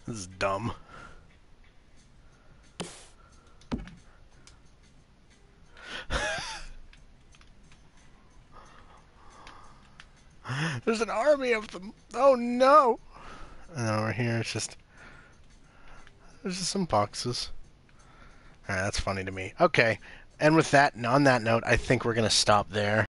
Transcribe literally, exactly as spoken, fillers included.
This is dumb. There's an army of them. Oh no! And then over here, it's just there's just some boxes. All right, that's funny to me. Okay, and with that, on that note, I think we're gonna stop there.